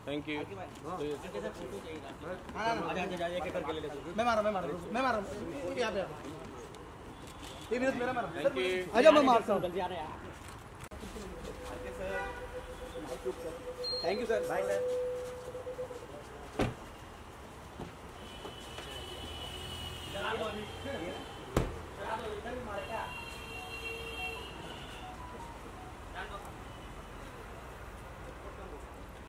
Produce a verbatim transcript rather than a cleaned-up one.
Thank you. मैं मारा मैं मारा मैं मारा यहाँ पे ये भी मेरा मारा। Thank you. आजा मैं मारता हूँ। Thank you sir. Bye sir.